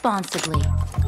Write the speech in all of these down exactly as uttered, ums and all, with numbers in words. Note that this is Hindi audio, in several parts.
responsibly.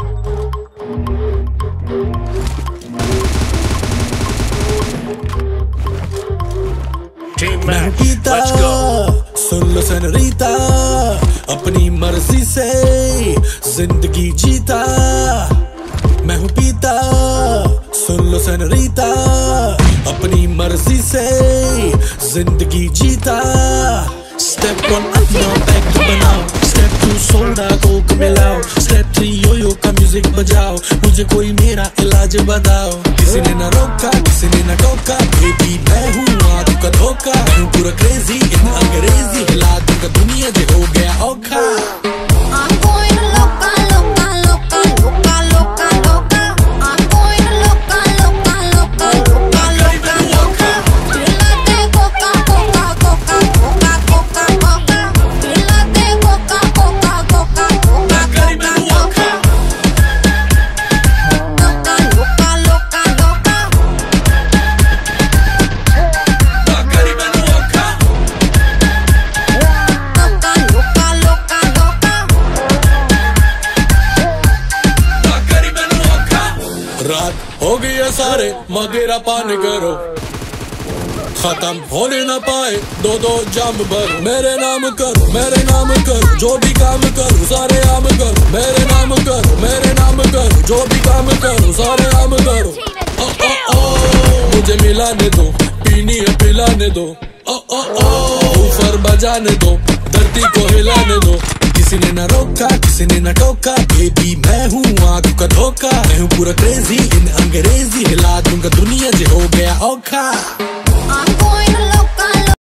मैं हूँ पीता, सुन लो सेनोरीता, अपनी मर्जी से जिंदगी जीता। मैं हूँ पीता, सुन लो सेनोरीता, अपनी मर्जी से जिंदगी जीता। स्टेप वन अपना बैग बनाओ, स्टेप टू सोडा कोक मिलाओ, स्टेप थ्री योयो का म्यूजिक बजाओ, मुझे कोई मेरा इलाज बताओ। किसी ने ना रोका, किसी ने ना टोका, बेबी मैं हूँ आंखों का धोखा। मैं हूँ पूरा क्रेजी इन अंग्रेजी, हिला दूंगा दुनिया जो हो गया औखा। रात हो गई है सारे मगेरा पान करो, खत्म होने ना पाए दो दो जाम भरो। मेरे नाम करो, मेरे नाम करो, जो भी काम करो सारे आम करो। मेरे नाम करो, मेरे नाम करो, जो भी काम करो सारे आम करो। ओ ओ ओ मुझे मिलाने दो, पीनी है पिलाने दो। ओ ओ ओ ऊपर बजाने दो, धरती को हिलाने दो। किसी ने ना रोका, किसी ने ना टोका, बेबी मैं हूँ आंखों का धोखा। मैं हूँ पूरा क्रेजी इन अंग्रेजी, हिला दूंगा दुनिया जो हो गया औखा।